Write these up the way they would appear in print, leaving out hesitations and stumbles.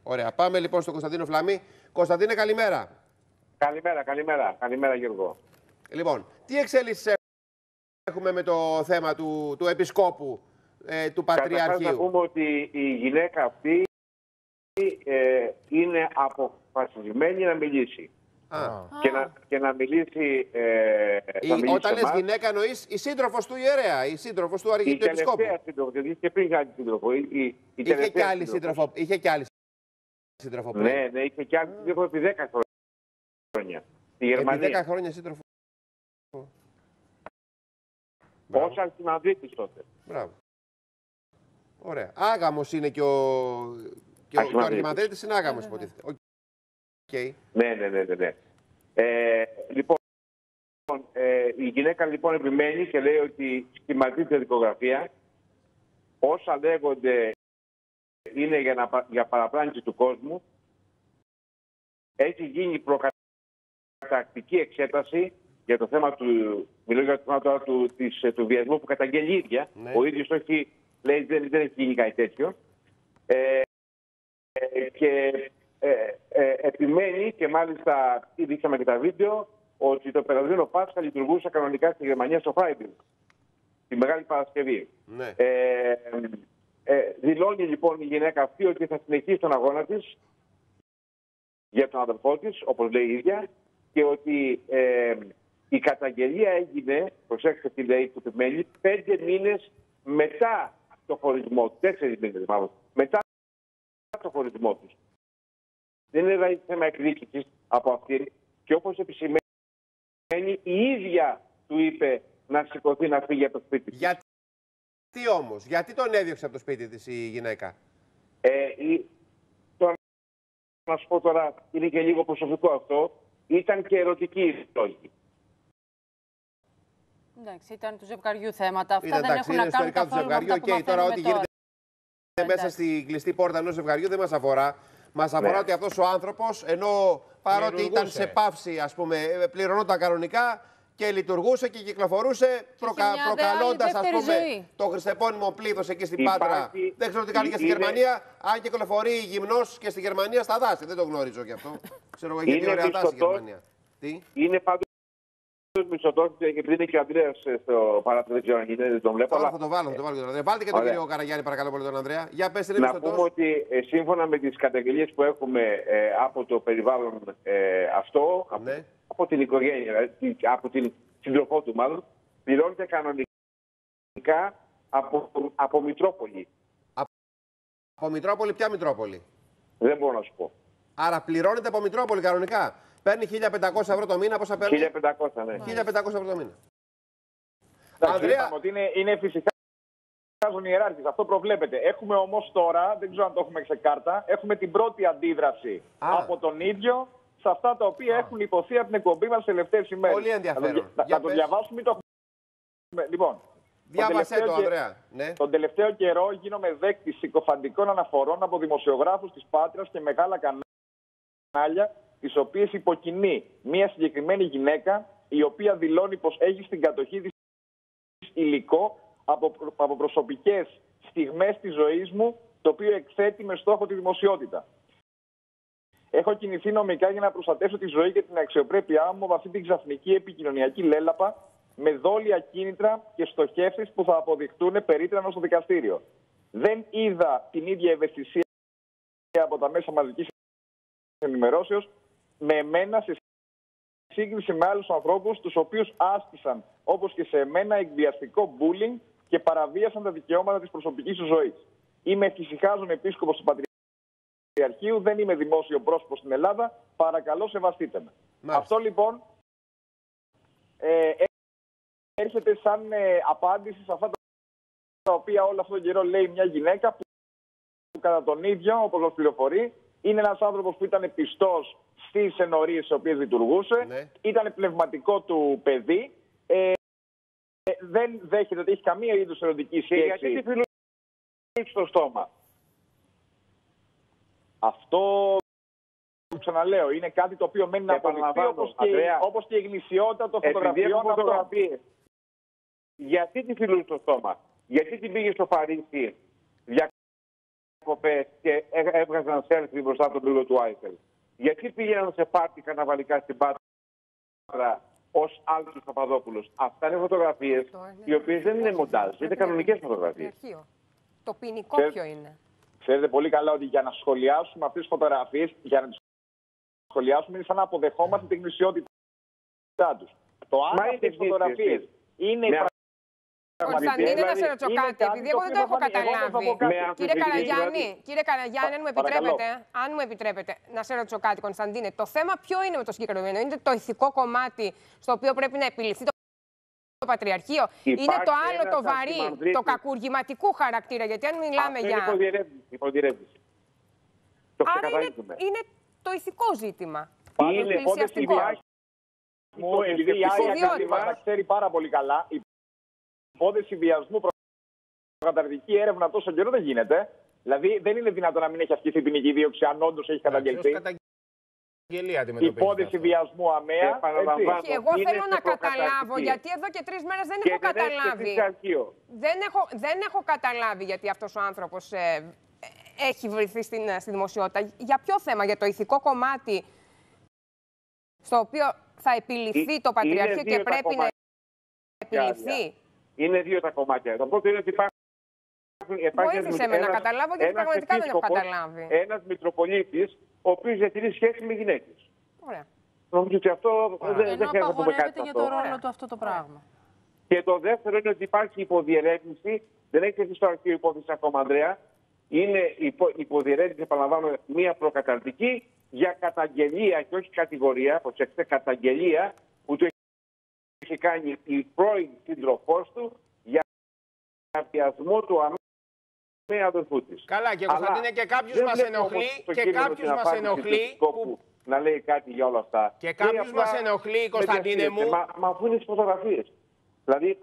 Ωραία. Πάμε λοιπόν στον Κωνσταντίνο Φλαμή. Κωνσταντίνε, καλημέρα. Καλημέρα Γιώργο. Λοιπόν, τι εξέλιξεις έχουμε με το θέμα του επισκόπου του Πατριαρχείου? Καταρχάς να πούμε ότι η γυναίκα αυτή είναι αποφασισμένη να μιλήσει. Και να μιλήσει. Όταν λες γυναίκα, εννοείς η σύντροφος του ιερέα, η σύντροφος του Επισκόπου. Η τελευταία σύντροφο, γιατί είχε πριν άλλη σύντροφο. Είχε και άλλη σύντροφο. Είχε και άλλη σύντροφο πριν. Ναι, είχε και άλλη σύντροφο επί 10 χρόνια. Στη Γερμανία. Επί 10 χρόνια σύντροφο. Ως αρχιμανδρίτης τότε. Μπράβο. Ωραία. Άγαμος είναι και ο αρχιμανδρίτης είναι άγαμος, υποτίθεται. Okay. Ναι. Λοιπόν, η γυναίκα λοιπόν επιμένει και λέει ότι σχηματίζεται δικογραφία. Όσα λέγονται είναι για παραπλάνηση του κόσμου. Έχει γίνει προκαταρκτική εξέταση για το θέμα μιλώ για το θέμα τώρα του βιασμού που καταγγέλει η ίδια. Ναι. Ο ίδιος όχι, λέει δεν έχει γίνει κάτι τέτοιο. Και επιμένει και μάλιστα δείξαμε και τα βίντεο ότι το περασμένο Πάσχα λειτουργούσε κανονικά στη Γερμανία στο Φράιμπουργκ, τη Μεγάλη Παρασκευή. Ναι. Δηλώνει λοιπόν η γυναίκα αυτή ότι θα συνεχίσει τον αγώνα της για τον αδελφό της, όπως λέει η ίδια, και ότι η καταγγελία έγινε, προσέξτε τι λέει που επιμένει, 5 μήνες μετά το χωρισμό, 4 μήνες μάλλον, μετά το χωρισμό τους. Δεν είναι δηλαδή θέμα εκδίκησης από αυτήν και όπως επισημαίνει η ίδια του είπε να σηκωθεί να φύγει από το σπίτι της. Γιατί όμως, γιατί τον έδιωξε από το σπίτι της η γυναίκα? Να σου πω τώρα, είναι και λίγο προσωπικό αυτό, ήταν και ερωτική η λόγη. Εντάξει, ήταν του ζευγαριού θέματα. Αυτά δεν εντάξει, έχουν να κάνουν καθόλου με αυτά που τώρα ό,τι τώρα. γίνεται μέσα στη κλειστή πόρτα ενός ζευγαριού δεν μας αφορά. Μας αφορά ότι αυτός ο άνθρωπος, ενώ παρότι ήταν σε παύση, ας πούμε, πληρωνόταν κανονικά και λειτουργούσε και κυκλοφορούσε, προκαλώντας, ας πούμε, το χριστεπώνυμο πλήθος εκεί στην Πάτρα. Δεν ξέρω τι κάνει και στη Γερμανία. Αν κυκλοφορεί γυμνός και στη Γερμανία στα δάση. Δεν το γνωρίζω κι αυτό. Ξέρω εγώ, έχει ωραία δάση στη Γερμανία. Τι? Είναι πάντως μισθωτός, επειδή είναι και ο Ανδρέας στο παράθυρο, δεν ξέρω αν είναι, δεν τον βλέπω. Θα το βάλω και τον Ανδρέα. Βάλτε και τον κύριο Καραγιάννη, παρακαλώ πολύ, τον Ανδρέα. Για πες, είναι μισθωτός. Να πούμε ότι σύμφωνα με τις καταγγελίες που έχουμε από το περιβάλλον αυτό, από την οικογένεια, από την συντροφό του μάλλον, πληρώνεται κανονικά από Μητρόπολη. Από Μητρόπολη, ποια Μητρόπολη? Δεν μπορώ να σου πω. Άρα πληρώνεται από Μητρόπολη κανονικά. Παίρνει 1.500 ευρώ το μήνα, πόσα παίρνει? 1.500, ναι. 1.500 ευρώ το μήνα. Ανδρέα, ότι είναι φυσικά στον ιεράρχης. Αυτό προβλέπεται. Έχουμε όμως τώρα, δεν ξέρω αν το έχουμε ξεκάρτα, έχουμε την πρώτη αντίδραση από τον ίδιο σε αυτά τα οποία έχουν υποθεί από την εκπομπή μας τις τελευταίες ημέρες. Πολύ ενδιαφέρον. Θα το διαβάσουμε ή το έχουμε? Λοιπόν, διάβασέ το, Ανδρέα. Ναι. Τον τελευταίο καιρό γίνομαι δέκτης συκοφαντικών αναφορών από δημοσιογράφους της Πάτρας και μεγάλα κανάλια, τις οποίες υποκινεί μια συγκεκριμένη γυναίκα, η οποία δηλώνει πως έχει στην κατοχή της υλικό από προσωπικές στιγμές της ζωής μου, το οποίο εκθέτει με στόχο τη δημοσιότητα. Έχω κινηθεί νομικά για να προστατεύσω τη ζωή και την αξιοπρέπειά μου από αυτή την ξαφνική επικοινωνιακή λέλαπα, με δόλια κίνητρα και στοχεύσεις που θα αποδειχτούν περίτρανα στο δικαστήριο. Δεν είδα την ίδια ευαισθησία από τα μέσα μαζικής ενημερώσεως με εμένα σε σύγκριση με άλλους ανθρώπους, τους οποίους άσκησαν, όπως και σε εμένα, εκβιαστικό bullying και παραβίασαν τα δικαιώματα της προσωπικής του ζωής. Είμαι εφησυχάζων επίσκοπος του Πατριαρχείου, δεν είμαι δημόσιο πρόσωπο στην Ελλάδα. Παρακαλώ, σεβαστείτε με. Μάλιστα. Αυτό λοιπόν έρχεται σαν απάντηση σε αυτά τα οποία όλο αυτόν τον καιρό λέει μια γυναίκα που κατά τον ίδιο, όπως μας πληροφορεί, είναι ένας άνθρωπος που ήταν πιστός στις ενορίες στις οποίες λειτουργούσε, ναι. Ήταν πνευματικό του παιδί, δεν δέχεται ότι έχει καμία είδους ερωτική σχέση. Και γιατί τη φιλούσε στο στόμα? Αυτό, ξαναλέω, είναι κάτι το οποίο μένει να αποδειχθεί, όπως και η γνησιότητα των φωτογραφιών. Γιατί τη φιλούσε στο στόμα? Γιατί την πήγε στο Παρίσι διακοπές και έβγαζαν selfie μπροστά από τον πύργο του Άιφελ? Γιατί πήγαιναν σε πάρτι καρναβαλικά στην Πάτρα ως Άλκης Παπαδόπουλος? Αυτά είναι φωτογραφίες οι οποίες δεν είναι μοντάζ, είναι κανονικές φωτογραφίες. Το ποινικό ποιο είναι? Ξέρετε πολύ καλά ότι για να σχολιάσουμε αυτές τις φωτογραφίες, για να τις σχολιάσουμε, είναι σαν να αποδεχόμαστε την γνησιότητά τους. Το αν αυτές τις φωτογραφίες είναι η Κωνσταντίνε, να σε ρωτήσω κάτι, επειδή εγώ δεν το έχω καταλάβει. Κύριε Καραγιάννη, αν μου επιτρέπετε, να σε ρωτήσω κάτι, Κωνσταντίνε. Το θέμα ποιο είναι με το συγκεκριμένο? Είναι το ηθικό κομμάτι στο οποίο πρέπει να επιληφθεί το Πατριαρχείο? Είναι το άλλο, το βαρύ, το κακουργηματικού χαρακτήρα? Γιατί αν μιλάμε για... Υποδιερεύνηση. Άρα είναι το ηθικό ζήτημα. Είναι εκκλησιαστικό. Επειδή η Άγια τα ξέρει πάρα πολύ καλά, η υπόθεση βιασμού προκαταρκτική έρευνα τόσο καιρό δεν γίνεται. Δηλαδή δεν είναι δυνατόν να μην έχει ασκηθεί ποινική δίωξη αν όντως έχει καταγγελθεί. Η υπόθεση βιασμού αμαία. Εγώ θέλω να καταλάβω, γιατί εδώ και 3 μέρες δεν έχω καταλάβει. Δεν έχω καταλάβει γιατί αυτός ο άνθρωπος έχει βρεθεί στη δημοσιότητα. Για ποιο θέμα? Για το ηθικό κομμάτι στο οποίο θα επιληφθεί το Πατριαρχείο και πρέπει να επιληφθεί? Είναι 2 τα κομμάτια. Το πρώτο είναι ότι βοήθησε με να καταλάβω, γιατί πραγματικά δεν έχω καταλάβει. Ένας Μητροπολίτης, ο οποίος διατηρεί σχέση με γυναίκες. Ωραία. Νομίζω ότι αυτό δεν χρειάζεται να πούμε κάτι. Για το ρόλο του αυτό το πράγμα. Και το δεύτερο είναι ότι υπάρχει υποδιερεύνηση. Δεν έχει τεθεί στο αρχείο υπόθεση ακόμα, Ανδρέα. Είναι υποδιερεύνηση, επαναλαμβάνω, μία προκαταρκτική για καταγγελία και όχι κατηγορία. Προσέξτε, καταγγελία που του έχει κάνει η πρώην σύντροφός του για βιασμό του αμαία αδελφού της. Καλά, και Κωνσταντίνε, και κάποιος μας ενοχλεί. Και κάποιος μας ενοχλεί. Να λέει κάτι για όλα αυτά. Και κάποιος μας ενοχλεί, Κωνσταντίνε μου. Μα αφού είναι στις φωτογραφίες. Δηλαδή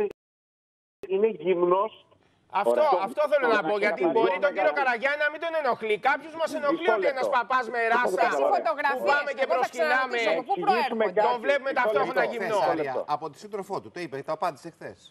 είναι γυμνός. Αυτό θέλω να πω, γιατί μπορεί τον κύριο Καραγιάννη να μην τον ενοχλεί. Κάποιος μας ενοχλεί ότι ένας παπάς με ράσα που πάμε και προσκυνάμε, τον βλέπουμε ταυτόχρονα γυμνό. Από τη σύντροφό του, το είπε, το απάντησε χθες.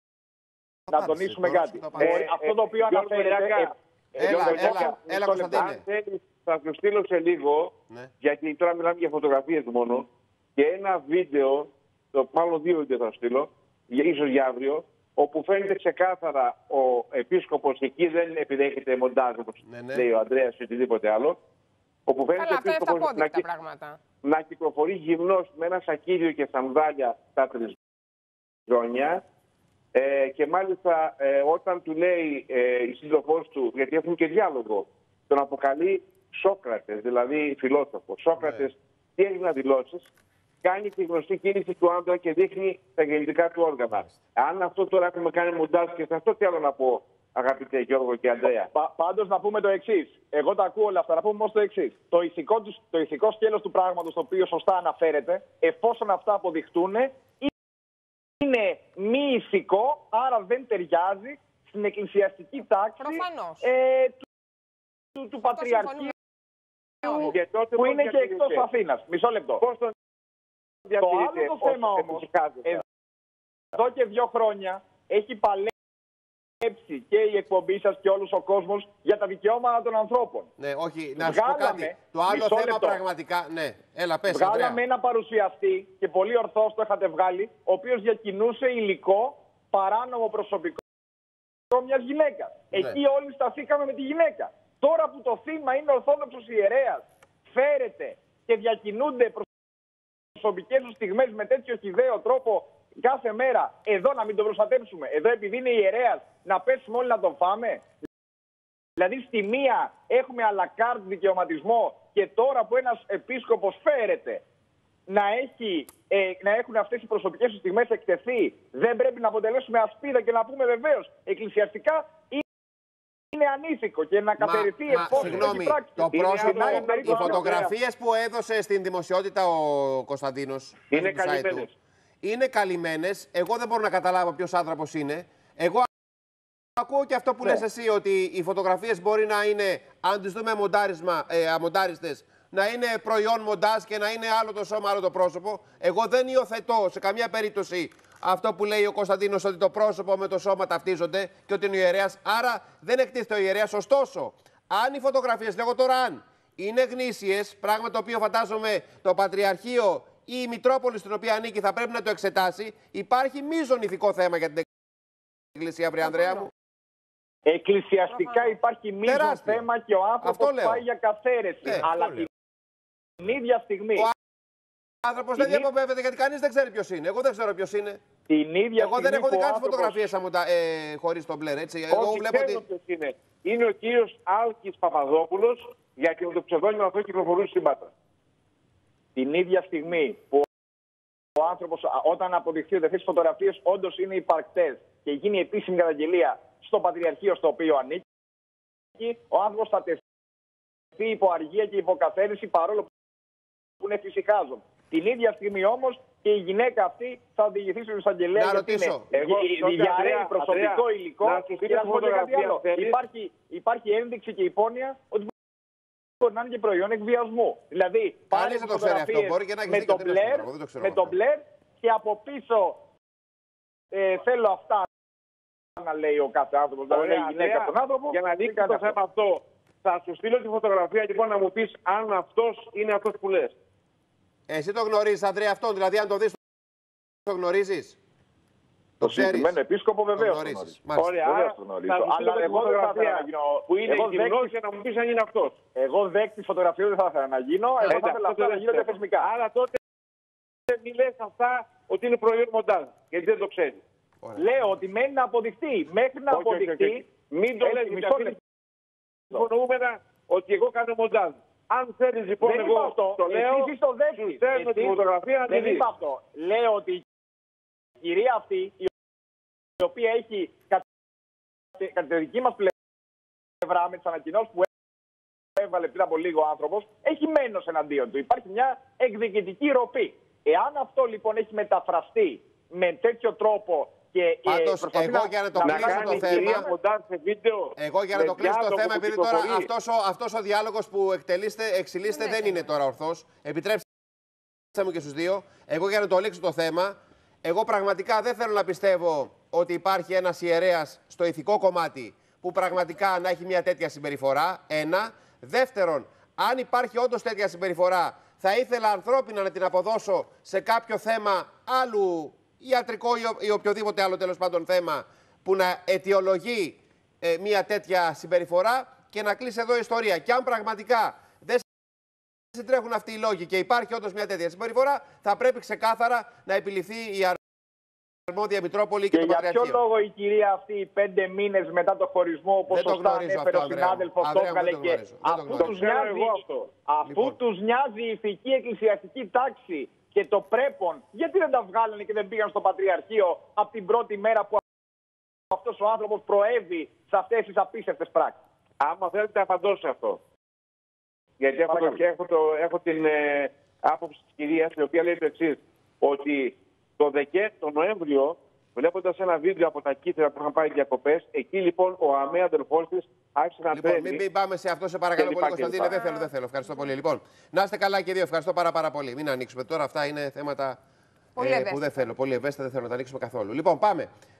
Να τονίσουμε κάτι. Αυτό το οποίο αναφέρεται... Έλα, Κωνσταντίνε. Θα σου στείλω σε λίγο, γιατί τώρα μιλάμε για φωτογραφίες μόνο, και ένα βίντεο, μάλλον 2 βίντεο θα σου στείλω, ίσως για αύριο, όπου φαίνεται ξεκάθαρα ο επίσκοπος, εκεί δεν επιδέχεται μοντάζ, όπως λέει ο Ανδρέας ή οτιδήποτε άλλο, όπου φαίνεται ο επίσκοπος να κυκλοφορεί γυμνός με ένα σακίδιο και σανδάλια στα τριζόνια, και μάλιστα όταν του λέει η σύντροφός του, γιατί έχουν και διάλογο, τον αποκαλεί Σόκρατες, δηλαδή φιλόσοφο. Σόκρατες, τι έχει να δηλώσεις? Κάνει τη γνωστή κίνηση του άντρα και δείχνει τα γεννητικά του όργανα. Αν αυτό τώρα έχουμε κάνει μοντάζ και σε αυτό τι άλλο να πω, αγαπητέ Γιώργο και Ανδρέα. Πάντως να πούμε το εξής. Εγώ τα ακούω όλα αυτά. Να πούμε όμως το εξής. Το ηθικό σκέλος του πράγματος, το οποίο σωστά αναφέρεται, εφόσον αυτά αποδειχτούν, είναι μη ηθικό, άρα δεν ταιριάζει στην εκκλησιαστική τάξη του Πατριαρχείου, που είναι και εκτός Αθήνας. Μισό λεπτό. Το άλλο το θέμα όμως, εδώ και 2 χρόνια έχει παλέψει και η εκπομπή σας και όλος ο κόσμος για τα δικαιώματα των ανθρώπων. Ναι, όχι, να σου πω κάτι. Το άλλο θέμα πραγματικά, ναι, έλα πες, Ανδρέα. Βγάλαμε ένα παρουσιαστή, και πολύ ορθώς το είχατε βγάλει, ο οποίος διακινούσε υλικό παράνομο προσωπικό μιας γυναίκας. Ναι. Εκεί όλοι σταθήκαμε με τη γυναίκα. Τώρα που το θύμα είναι ορθόδοξος ιερέας, φέρεται και διακινούνται προσωπικές του στιγμές με τέτοιο χυδαίο τρόπο κάθε μέρα, εδώ να μην τον προστατεύσουμε? Εδώ επειδή είναι ιερέας να πέσουμε όλοι να τον φάμε? Δηλαδή στη μία έχουμε αλακάρτ δικαιωματισμό, και τώρα που ένας επίσκοπος φέρεται να έχουν αυτές οι προσωπικές του στιγμές εκτεθεί, δεν πρέπει να αποτελέσουμε ασπίδα και να πούμε βεβαίως εκκλησιαστικά είναι ανήθικο και να καθαριθεί εφόσον έχει πράξη? Το πρόσωπο, οι φωτογραφίες που έδωσε στην δημοσιότητα ο Κωνσταντίνος είναι καλυμμένες. Είναι καλυμμένες. Εγώ δεν μπορώ να καταλάβω ποιος άνθρωπος είναι. Εγώ ακούω και αυτό που λες εσύ, ότι οι φωτογραφίες μπορεί να είναι, αν τις δούμε αμοντάριστες, να είναι προϊόν μοντάζ και να είναι άλλο το σώμα, άλλο το πρόσωπο. Εγώ δεν υιοθετώ σε καμία περίπτωση αυτό που λέει ο Κωνσταντίνος, ότι το πρόσωπο με το σώμα ταυτίζονται και ότι είναι ο ιερέας. Άρα δεν εκτίθεται ο ιερέας. Ωστόσο, αν οι φωτογραφίες, λέγω τώρα αν, είναι γνήσιες, πράγμα το οποίο φαντάζομαι το Πατριαρχείο ή η Μητρόπολη στην οποία ανήκει θα πρέπει να το εξετάσει, υπάρχει μείζον ηθικό θέμα για την Εκκλησία, βρε Ανδρέα μου. Εκκλησιαστικά υπάρχει μείζον θέμα και ο άνθρωπος πάει για καθαίρεση. Αλλά την ίδια στιγμή. Ο άνθρωπος δεν διαποπεύεται γιατί κανείς δεν ξέρει ποιος είναι. Εγώ δεν ξέρω ποιος είναι. Την ίδια εγώ δεν έχω δει καν τις φωτογραφίες χωρίς τον μπλερ. Έτσι. Εγώ βλέπω ότι ποιος είναι. Είναι ο κύριος Άλκης Παπαδόπουλος, γιατί με το ψευδόνυμο αυτό κυκλοφορούσε στην Πάτρα. Την ίδια στιγμή που ο άνθρωπος, όταν αποδειχθεί ότι αυτές τις φωτογραφίες όντως είναι υπαρκτές και γίνει επίσημη καταγγελία στο Πατριαρχείο στο οποίο ανήκει, ο άνθρωπος θα τεθεί υπό αργία και υποκαθαίρεση, παρόλο που είναι φυσικάζον. Την ίδια στιγμή όμως και η γυναίκα αυτή θα οδηγηθεί στον εισαγγελέα. Να ρωτήσω. Διαρρέει προσωπικό υλικό. Υπάρχει ένδειξη και υπόνοια ότι μπορεί να είναι και προϊόν εκβιασμού. Δηλαδή, πάλι θα το ξέρει αυτό. Μπορεί και να με το μπλερ και από πίσω θέλω αυτά να λέει ο κάθε άνθρωπος, να λέει η γυναίκα τον άνθρωπο. Για να δείξει το θέμα αυτό, θα σου στείλω τη φωτογραφία λοιπόν να μου πεις αν αυτός είναι αυτός που λες. Εσύ το γνωρίζεις, Ανδρέα, αυτόν, δηλαδή αν το δεις, το γνωρίζεις. Το συγκεκριμένο επίσκοπο βεβαίως. Ωραία, αλλά εγώ δεν θα ήθελα να γίνω. Που είναι γυμνός για να μου πεις αν είναι αυτός. Εγώ δέκτη φωτογραφίου δεν θα ήθελα να γίνω. Εγώ θα ήθελα αυτά να γίνονται θεσμικά. Άρα τότε μην λες αυτά ότι είναι προϊόν μοντάζ, γιατί δεν το ξέρει. Λέω ότι μένει να αποδειχτεί. Μέχρι να αποδειχτεί. Μην το λες, υπονοούμενα ότι εγώ κάνω μοντάζ. Αν θέλεις λοιπόν δεν εγώ το λέω, σου στέλνω τη φωτογραφία να τη δεις. Αυτό. Λέω ότι η κυρία αυτή, η οποία έχει κατά τη δική μας πλευρά με τις ανακοινώσεις που έβαλε πριν από λίγο ο άνθρωπος, έχει μένος εναντίον του. Υπάρχει μια εκδικητική ροπή. Εάν αυτό λοιπόν έχει μεταφραστεί με τέτοιο τρόπο και πάντως, εγώ για να το κλείσω το θέμα, εγώ για να το κλείσω το θέμα, επειδή τώρα αυτός ο διάλογος που εξελίσσεται δεν είναι τώρα ορθός, επιτρέψτε μου και στους δύο, εγώ για να το λήξω το θέμα, εγώ πραγματικά δεν θέλω να πιστεύω ότι υπάρχει ένας ιερέας στο ηθικό κομμάτι που πραγματικά να έχει μια τέτοια συμπεριφορά, ένα. Δεύτερον, αν υπάρχει όντως τέτοια συμπεριφορά, θα ήθελα ανθρώπινα να την αποδώσω σε κάποιο θέμα άλλου ιατρικό ή οποιοδήποτε άλλο τέλος πάντων θέμα που να αιτιολογεί μια τέτοια συμπεριφορά και να κλείσει εδώ η ιστορία. Και αν πραγματικά δεν συντρέχουν αυτοί οι λόγοι και υπάρχει όντως μια τέτοια συμπεριφορά, θα πρέπει ξεκάθαρα να επιληφθεί η αρμόδια Μητρόπολη και το Πατριαρχείο. Για ποιο λόγο η κυρία αυτή 5 μήνες μετά το χωρισμό, όπως σωστά ανέφερε ο συνάδελφος, το έβγαλε και αφού τους νοιάζει η ηθική εκκλησιαστική τάξη και το πρέπον, γιατί δεν τα βγάλανε και δεν πήγαν στο Πατριαρχείο από την πρώτη μέρα που αυτός ο άνθρωπος προέβη σε αυτές τις απίστευτες πράξεις? Άμα θέλετε, απαντώ σε αυτό. Γιατί έχω την άποψη της κυρίας, η οποία λέει το εξής, ότι το Νοέμβριο, βλέποντας ένα βίντεο από τα Κύθρα που είχαν πάει διακοπές, εκεί λοιπόν ο ΑΜΕ αδελφός της άρχισε να τρέμει. Μην πάμε σε αυτό, σε παρακαλώ πολύ, Κωνσταντίνε. Δεν θέλω. Ευχαριστώ πολύ. Λοιπόν, να είστε καλά και δύο. Ευχαριστώ πάρα πολύ. Μην ανοίξουμε τώρα. Αυτά είναι θέματα που δεν θέλω. Πολύ ευαίσθητα, δεν θέλω να τα ανοίξουμε καθόλου. Λοιπόν, πάμε.